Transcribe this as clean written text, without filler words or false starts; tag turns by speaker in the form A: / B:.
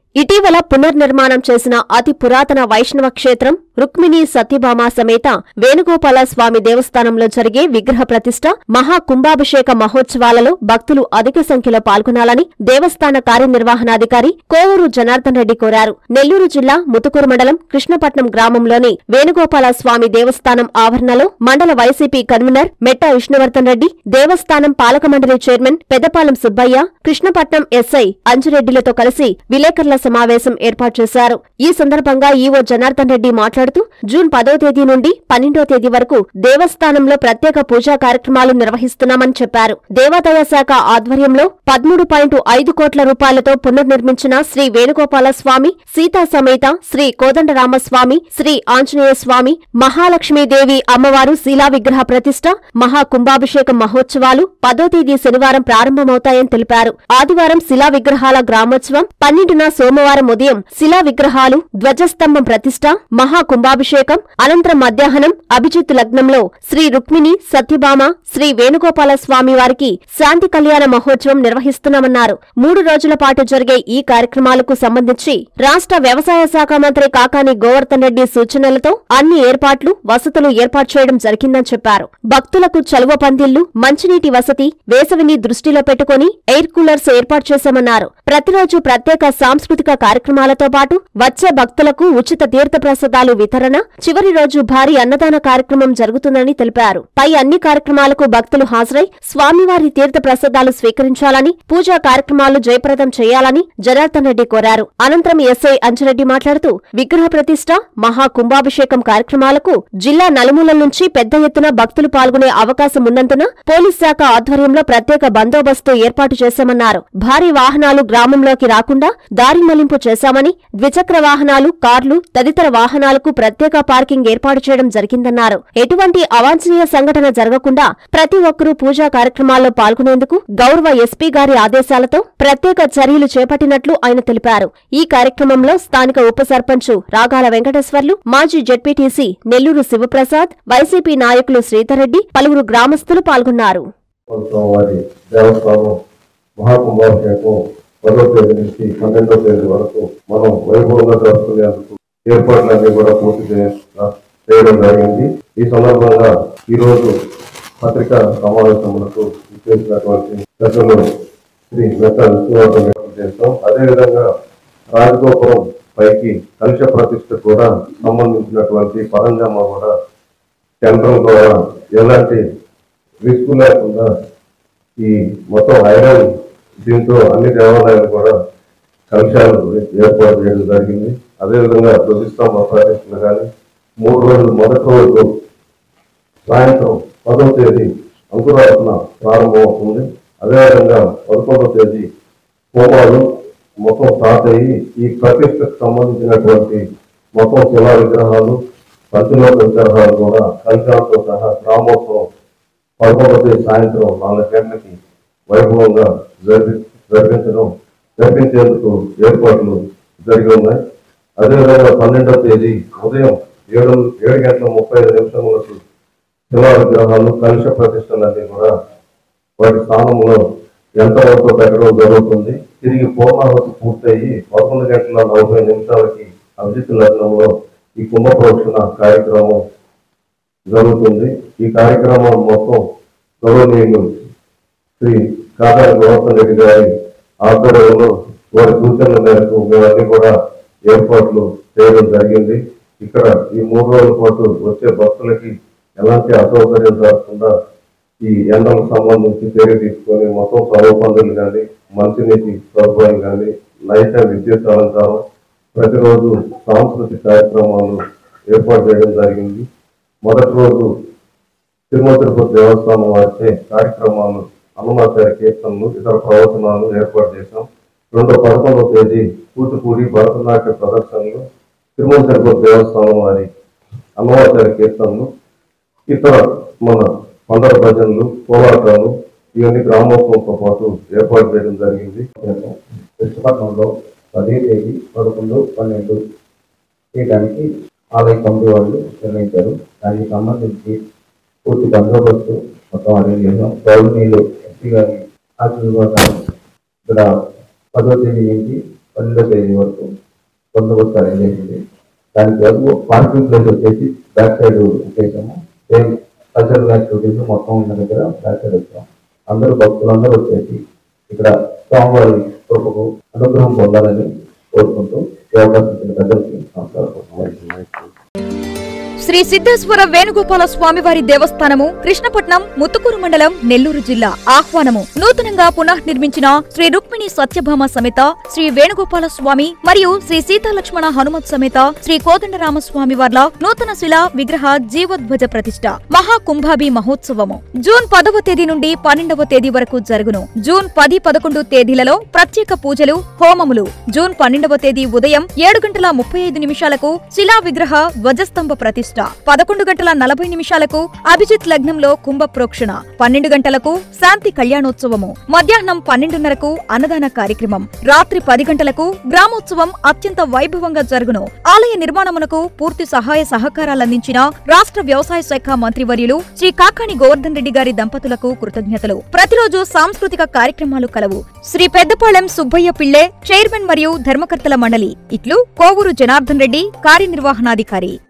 A: ఇటీవల పునర్నిర్మాణం చేసిన అతి పురాతన వైష్ణవ క్షేత్రం రుక్మిణీ సత్యభామ సమేత వేణుగోపాల స్వామి దేవస్థానంలో జరిగే విగ్రహ ప్రతిష్ఠ మహా కుంభాభిషేక మహోత్సవాలలో భక్తులు అధిక సంఖ్యలో పాల్గొనాలని దేవస్థాన కార్యనిర్వహణాధికారి కోవూరు జనార్దన్ రెడ్డి కోరారు. నెల్లూరు జిల్లా ముతుకూరు మండలం కృష్ణపట్నం గ్రామంలోని వేణుగోపాల స్వామి దేవస్థానం ఆవరణలో మండల వైసీపీ కన్వీనర్ మెట్ట విష్ణువర్ధన్ రెడ్డి, దేవస్థానం పాలక మండలి చైర్మన్ పెద్దపాలెం సుబ్బయ్య, కృష్ణపట్నం ఎస్ఐ అంజిరెడ్డిలతో కలిసి విలేకరుల సమావేశం ఏర్పాటు చేశారు. ఈ సందర్భంగా ఈవో జనార్దన్ రెడ్డి మాట్లాడుతూ జూన్ 10వ తేదీ నుండి 12వ తేదీ వరకు దేవస్థానంలో ప్రత్యేక పూజా కార్యక్రమాలు నిర్వహిస్తున్నామని చెప్పారు. దేవాదాయ శాఖ ఆధ్వర్యంలో 13.5 కోట్ల రూపాయలతో పునర్నిర్మించిన శ్రీ వేణుగోపాల స్వామి, సీతా సమేత శ్రీ కోదండరామస్వామి, శ్రీ ఆంజనేయ స్వామి, మహాలక్ష్మీదేవి అమ్మవారు శిలా విగ్రహ ప్రతిష్ఠ, మహా కుంభాభిషేక మహోత్సవాలు 10వ తేదీ శనివారం ప్రారంభమవుతాయని తెలిపారు. ఆదివారం శిలా విగ్రహాల గ్రామోత్సవం, 12న సోమవారం ఉదయం శిలా విగ్రహాలు, ధ్వజస్తంభం ప్రతిష్ఠ, మహా కుంభాభిషేకం, అనంతరం మధ్యాహ్నం అభిజిత్ లగ్నంలో శ్రీ రుక్మిణి సత్యభామ శ్రీ వేణుగోపాల స్వామి వారికి శాంతి కళ్యాణ మహోత్సవం నిర్వహిస్తున్నామన్నారు. 3 రోజుల పాటు జరిగే ఈ కార్యక్రమాలకు సంబంధించి రాష్ట్ర వ్యవసాయ శాఖ మంత్రి కాకాని గోవర్ధన్ రెడ్డి సూచనలతో అన్ని ఏర్పాట్లు, వసతులు ఏర్పాటు చేయడం జరిగిందని చెప్పారు. భక్తులకు చలువ పందిళ్లు, మంచినీటి వసతి, వేసవిని దృష్టిలో పెట్టుకుని ఎయిర్ కూలర్స్ ఏర్పాటు చేశామన్నారు. ప్రతిరోజు ప్రత్యేక సాంస్కృతిక కార్యక్రమాలతో పాటు వచ్చే భక్తులకు ఉచిత తీర్థ ప్రసాదాలు వితరణ, చివరి రోజు భారీ అన్నదాన కార్యక్రమం జరుగుతుందని తెలిపారు. పై అన్ని కార్యక్రమాలకు భక్తులు హాజరై స్వామివారి తీర్థ ప్రసాదాలు స్వీకరించాలని, పూజా కార్యక్రమాలు జయప్రదం చేయాలని జనార్దన్ రెడ్డి కోరారు. అనంతరం ఎస్ఐ అంజిరెడ్డి మాట్లాడుతూ విగ్రహ ప్రతిష్ఠ, మహా కుంభాభిషేకం కార్యక్రమాలకు జిల్లా నలుమూలల నుంచి పెద్ద ఎత్తున భక్తులు పాల్గొనే అవకాశం ఉన్నందున పోలీస్ శాఖ ఆధ్వర్యంలో ప్రత్యేక బందోబస్తు ఏర్పాటు చేశామన్నారు. భారీ వాహనాలు గ్రామంలోకి రాకుండా దారి మళ్లింపు చేశామని, ద్విచక్ర వాహనాలు, కార్లు తదితర వాహనాలకు ప్రత్యేక పార్కింగ్ ఏర్పాటు చేయడం జరిగిందన్నారు. ఎటువంటి అవాంఛనీయ సంఘటన జరగకుండా ప్రతి ఒక్కరూ పూజా కార్యక్రమాల్లో పాల్గొనేందుకు గౌరవ ఎస్పీ గారి ఆదేశాలతో ప్రత్యేక చర్యలు చేపట్టినట్లు ఆయన తెలిపారు. ఈ కార్యక్రమంలో స్థానిక ఉప సర్పంచ్ రాగాల వెంకటేశ్వర్లు, మాజీ జెడ్పీటీసీ నెల్లూరు శివప్రసాద్, వైసీపీ నాయకులు శ్రీధర్ రెడ్డి, పలువురు గ్రామస్తులు పాల్గొన్నారు.
B: మహాకుంభాభిషేకం 10వ తేదీ నుంచి 12వ తేదీ వరకు మనం వైభవంగా జరుపుకునేందుకు ఏర్పాట్లన్నీ కూడా పూర్తి చేయడం జరిగింది. ఈ సందర్భంగా ఈరోజు పత్రికా సమావేశములకు చేసినటువంటి పెద్దలు శ్రీ మెట్ట విష్ణువర్ధన్ చేస్తాం. అదేవిధంగా రాజగోపురం పైకి కలుష ప్రతిష్ఠ కూడా సంబంధించినటువంటి పరంజామా కూడా కేంద్రం ద్వారా ఎలాంటి రిస్క్ లేకుండా ఈ మొత్తం ఐరన్ దీంతో అన్ని దేవాలయాలు కూడా కలశాలు ఏర్పాటు చేయడం జరిగింది. అదేవిధంగా ధ్వజస్తంభ ప్రతిష్ఠలు కానీ 3 రోజులు మొదటి రోజు సాయంత్రం 10వ తేదీ అంకురార్పణ ప్రారంభమవుతుంది. అదేవిధంగా 11వ తేదీ హోమాలు మొత్తం స్టార్ట్ అయ్యి ఈ ప్రతిష్టకు సంబంధించినటువంటి మొత్తం శిలా విగ్రహాలు, పంచలోక విగ్రహాలు కూడా కలశాలతో సహా గ్రామోత్సవం 11వ తేదీ సాయంత్రం 4 గంటలకి వైభవంగా జరిపించేందుకు ఏర్పాట్లు జరిగి ఉన్నాయి. అదేవిధంగా 12వ తేదీ ఉదయం 7:35 శిలా విగ్రహాలు, కలుష ప్రతిష్టలన్నీ కూడా వాటి స్థానంలో యంత్రాలతో పెట్టడం జరుగుతుంది. తిరిగి పూర్ణాహుతి పూర్తయి 11:40 అభిజిత్ లగ్నంలో ఈ కుంభ ప్రోక్షణ కార్యక్రమం జరుగుతుంది. ఈ కార్యక్రమం మొత్తం గౌరవనీయులు శ్రీ కాకాని గోవర్ధన్ రెడ్డి గారి ఆధ్వర్యంలో వారి సూచనల మేరకు మేమన్నీ కూడా ఏర్పాట్లు చేయడం జరిగింది. ఇక్కడ ఈ 3 రోజుల పాటు వచ్చే భక్తులకి ఎలాంటి అసౌకర్యం జరగకుండా ఈ ఎండలకు సంబంధించి చర్య తీసుకొని మొత్తం చదువు పందులు కానీ, మంచినీటి సదుపాయం కానీ, నైట్ విద్యుత్ అలంకారం, ప్రతిరోజు సాంస్కృతిక కార్యక్రమాలు ఏర్పాటు చేయడం జరిగింది. మొదటి రోజు తిరుమల తిరుపతి దేవస్థానం వారిచే కార్యక్రమాలు, అన్నమాచార్య కీర్తనలు, ఇతర ప్రవచనాలు ఏర్పాటు చేశాం. 11వ తేదీ కూచిపూడి, భరతనాట్య ప్రదర్శనలు, తిరుమల తిరుపతి దేవస్థానం వారి అన్నమాచార్య కీర్తనలు, ఇతర మన పండగ భజనలు, పోరాటాలు ఇవన్నీ గ్రామోత్సవంతో పాటు ఏర్పాటు చేయడం జరిగింది.
C: కృష్ణపట్నంలో 10వ తేదీ 11, 12 చేయడానికి ఆలయ కమిటీ వాళ్ళు నిర్ణయించారు. దానికి సంబంధించి పూర్తి బందోబస్తు మొత్తం అరేంజ్ చేసాం. గౌరవనీయులు ఎస్పీ గారి ఆశీర్వాదాలు ఇక్కడ 10వ తేదీ నుంచి 12వ తేదీ వరకు బందోబస్తు అరేంజ్ చేసింది. దానికి వరకు పార్కింగ్ ప్లేస్ వచ్చేసి బ్యాక్ సైడ్ చేసాము. సేమ్ కల్చరల్ యాక్టివిటీస్ మొత్తం ఉన్న దగ్గర బ్యాక్ సైడ్ వచ్చాం. అందరూ భక్తులందరూ వచ్చేసి ఇక్కడ స్వామివారి కృపకు అనుగ్రహం పొందాలని కోరుకుంటూ ఈ అవకాశం ఇచ్చిన పెద్దలకి నమస్కారం.
D: శ్రీ సిద్ధేశ్వర వేణుగోపాల స్వామివారి దేవస్థానము కృష్ణపట్నం, ముత్తుకూరు మండలం, నెల్లూరు జిల్లా ఆహ్వానము. నూతనంగా పునఃనిర్మించిన శ్రీ రుక్మిణి సత్యభామ సమేత శ్రీ వేణుగోపాల స్వామి మరియు శ్రీ సీతాలక్ష్మణ హనుమత్ సమేత శ్రీ కోదండరామస్వామి వార్ల నూతన శిలా విగ్రహ జీవోద్వజ ప్రతిష్ఠ మహాకుంభాభి మహోత్సవము జూన్ 10వ తేదీ నుండి 12వ తేదీ వరకు జరుగును. జూన్ 10, 11 తేదీలలో ప్రత్యేక పూజలు, హోమములు. జూన్ 12వ తేదీ ఉదయం 7:35 శిలా విగ్రహ ధ్వజస్తంభ ప్రతిష్ఠ, 11:40 అభిజిత్ లగ్నంలో కుంభ ప్రోక్షణ, 12 గంటలకు శాంతి కళ్యాణోత్సవము, మధ్యాహ్నం 12:30 అన్నదాన కార్యక్రమం, రాత్రి 10 గంటలకు గ్రామోత్సవం అత్యంత వైభవంగా జరుగును. ఆలయ నిర్మాణమునకు పూర్తి సహాయ సహకారాలందించిన రాష్ట్ర వ్యవసాయ శాఖ మంత్రివర్యులు శ్రీ కాకాణి గోవర్ధన్ రెడ్డి గారి దంపతులకు కృతజ్ఞతలు. ప్రతిరోజు సాంస్కృతిక కార్యక్రమాలు కలవు. శ్రీ పెద్దపాళెం సుబ్బయ్య పిళ్లే చైర్మన్ మరియు ధర్మకర్తల మండలి. ఇట్లు కోవూరు జనార్దన్ రెడ్డి, కార్యనిర్వహణాధికారి.